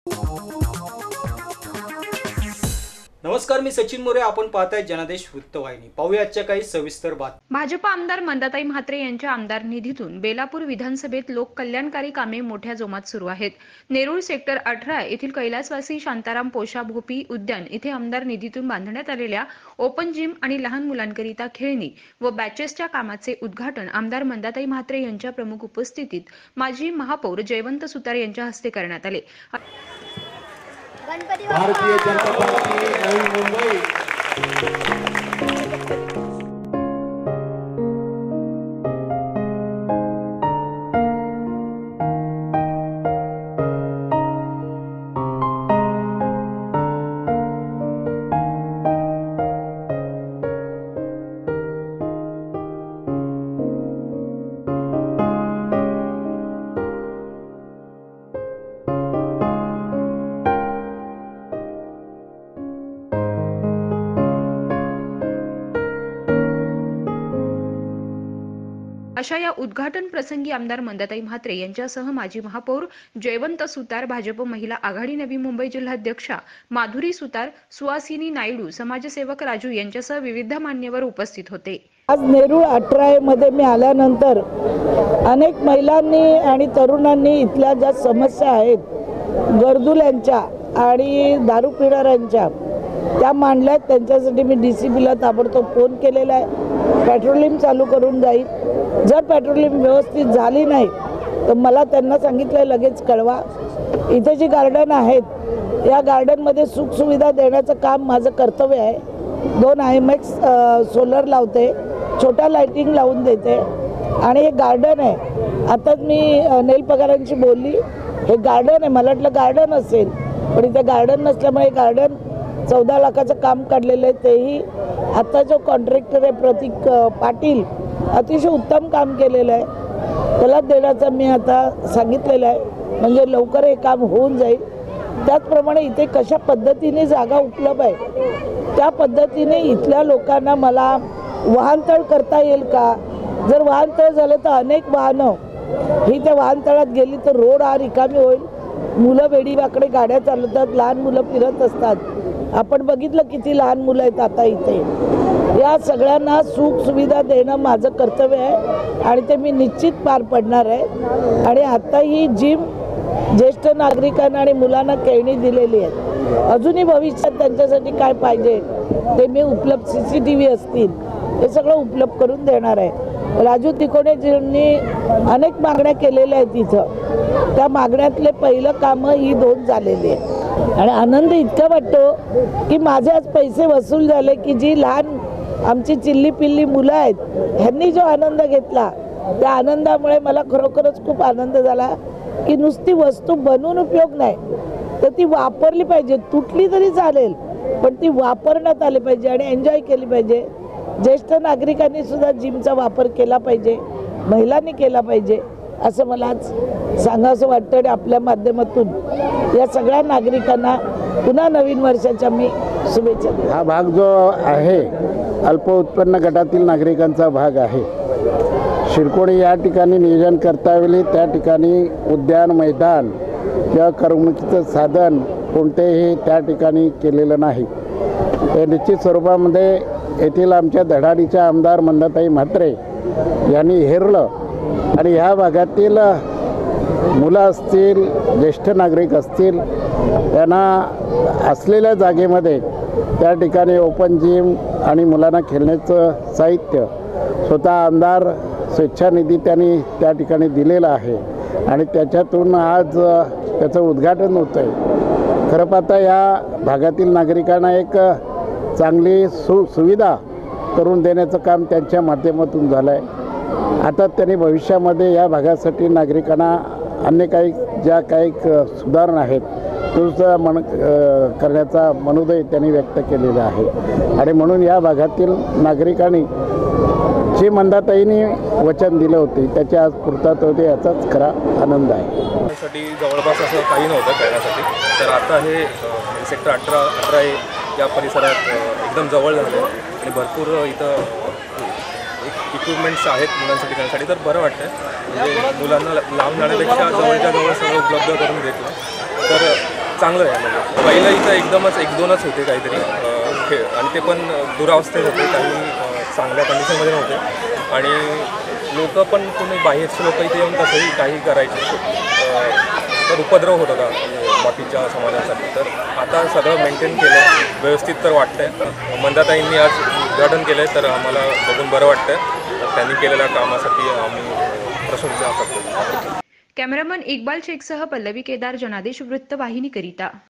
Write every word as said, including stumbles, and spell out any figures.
नमस्कार, मी सचिन मोरे. आपण पाहताय जनादेश वृत्तवाहिनी. पाहूया आजच्या काही सविस्तर बातम्या. भाजप आमदार मंदाताई म्हात्रे यांच्या आमदार निधीतून बेलापूर विधानसभेत लोक कल्याणकारी कामे मोठ्या जोमात सुरू आहेत. नेरूळ सेक्टर अठरा येथील कैलासवासी शांताराम पोशा भोपी उद्यान इथे आमदार निधीतून बांधण्यात आलेल्या ओपन जिम आणि लहान मुलांकरिता खेळणी व बॅचेसच्या कामाचे उद्घाटन आमदार मंदाताई म्हात्रे यांच्या प्रमुख उपस्थितीत माजी महापौर जयवंत सुतार यांच्या हस्ते करण्यात आले. भारतीय जनता पार्टी नवी मुंबई अशा या उद्घाटन प्रसंगी आमदार मंदाताई म्हात्रे यांच्यासह माजी महापौर जयवंत सुतार, भाजप महिला आघाडी नवी मुंबई जिल्हाध्यक्षा माधुरी सुतार, सुहासिनी नायडू, समाजसेवक राजू यांच्यासह विविध मान्यवर उपस्थित होते. आज नेरूळ अठरा मध्ये मी आल्यानंतर अनेक महिलांनी आणि तरुणांनी इथल्या ज्या समस्या आहेत गरजुल्यांच्या आणि दारू पिणाऱ्यांच्या त्या मांडल्यात. त्यांच्यासाठी मी डी सी बीला ताबडतोब फोन केलेला आहे. पेट्रोलिंग चालू करून जाईल. जर पेट्रोलिंग व्यवस्थित झाली नाही तर मला त्यांना सांगितलं लगेच कळवा. इथे जी गार्डन आहेत या गार्डनमध्ये सुखसुविधा देण्याचं काम माझं कर्तव्य आहे. दोन आय एम एक्स सोलर लावते, छोटा लाइटिंग लावून देते आणि हे गार्डन आहे. आताच मी नेल पगारांची बोलली, हे गार्डन आहे. मला वाटलं गार्डन असेल पण इथे गार्डन नसल्यामुळे गार्डन चौदा लाखाचं काम काढलेलं आहे. तेही आता जो कॉन्ट्रॅक्टर आहे प्रतीक पाटील अतिशय उत्तम काम केलेलं आहे, त्याला देण्याचं मी आता सांगितलेलं आहे. म्हणजे लवकर हे काम होऊन जाईल. त्याचप्रमाणे इथे कशा पद्धतीने जागा उपलब्ध आहे त्या पद्धतीने इथल्या लोकांना मला वाहनतळ करता येईल का. जर वाहनतळ झालं तर अनेक वाहनं ही त्या वाहनतळात गेली तर रोड हा रिकामी होईल. मुलं वेडीवाकडे गाड्या चालवतात, लहान मुलं फिरत असतात. आपण बघितलं किती लहान मुलं आहेत आता इथे. या सगळ्यांना सुख सुविधा देणं माझं कर्तव्य आहे आणि ते मी निश्चित पार पडणार आहे. आणि आता ही जिम ज्येष्ठ नागरिकांना आणि मुलांना खेळणी दिलेली आहेत. अजूनही भविष्यात त्यांच्यासाठी काय पाहिजे ते मी उपलब्ध सी सी टी व्ही असतील हे सगळं उपलब्ध करून देणार आहे. राजू तिकोणेजींनी अनेक मागण्या केलेल्या आहेत इथं. त्या मागण्यातले पहिलं कामं ही दोन झालेली आहे आणि आनंद इतका वाटतो की माझे आज पैसे वसूल झाले की जी लहान आमची चिल्ली पिल्ली मुलं आहेत ह्यांनी जो आनंद घेतला त्या आनंदामुळे मला खरोखरच खूप आनंद झाला की नुसती वस्तू बनवून उपयोग नाही तर ती वापरली पाहिजे. तुटली तरी चालेल पण ती वापरण्यात आली पाहिजे आणि एन्जॉय केली पाहिजे. ज्येष्ठ नागरिकांनी सुद्धा जिमचा वापर केला पाहिजे, महिलांनी केला पाहिजे असं मला आज सांगावंसं वाटतं. आणि आपल्या माध्यमातून या सगळ्या नागरिकांना पुन्हा नवीन वर्षाच्या मी शुभेच्छा देतो. हा भाग जो आहे अल्प उत्पन्न गटातील नागरिकांचा भाग आहे. शिरकोडी या ठिकाणी नियोजन करता वेळी त्या ठिकाणी उद्यान, मैदान किंवा करमणुकीचं साधन कोणतेही त्या ठिकाणी केलेलं नाही. हे निश्चित स्वरूपामध्ये येथील आमच्या धडाडीच्या आमदार मंदाताई म्हात्रे यांनी हेरलं आणि ह्या भागातील मुलं असतील, ज्येष्ठ नागरिक असतील त्यांना असलेल्या जागेमध्ये त्या ठिकाणी ओपन जिम आणि मुलांना खेळण्याचं साहित्य स्वतः आमदार स्वेच्छानिधी त्यांनी त्या ठिकाणी दिलेलं आहे आणि त्याच्यातून आज त्याचं उद्घाटन होतं आहे. खरं पाहता या भागातील नागरिकांना एक चांगली सु सुविधा करून देण्याचं काम त्यांच्या माध्यमातून झालं आहे. आता त्यांनी भविष्यामध्ये या भागासाठी नागरिकांना अन्य काही ज्या काही सुधारणा आहेत तो मन करण्याचा मनोदय त्यांनी व्यक्त केलेला आहे आणि म्हणून या भागातील नागरिकांनी जे मंदाताईंनी वचन दिले होते त्याची आज पूर्तता होते याचाच खरा आनंद आहे. साठी जवळपास असं काही नव्हतं खेळण्यासाठी, तर आता हे सेक्टर अठरा अठरा या परिसरात एकदम जवळ झाले आणि भरपूर इथं इक्विपमेंट्स आहेत मुलांसाठी खेळण्यासाठी, तर बरं वाटतं. म्हणजे मुलांना लांब जाण्यापेक्षा जवळच्या जवळ सगळं उपलब्ध करून देतो. तर चांगलं आहे. म्हणजे पहिलं इथं एकदमच एक दोनच होते काहीतरी अ, खेळ आणि ते पण दुरावस्थेत होते, काही अ, चांगल्या कंडिशनमध्ये नव्हते आणि लोक पण कोणी बाहेरचे लोक इथे येऊन तसंही काही करायचे, अ, तर उपद्रव होत होता बाकीच्या समाजासाठी. तर आता सगळं मेंटेन केलं व्यवस्थित तर वाटतंय. मंदाताईंनी आज उद्घाटन केलं आहे तर आम्हाला बघून बरं वाटतंय. तर त्यांनी केलेल्या कामासाठी आम्ही प्रशंसा करतो. कॅमेरामन इक्बाल शेखसह पल्लवी केदार, जनादेश वृत्तवाहिनीकरिता.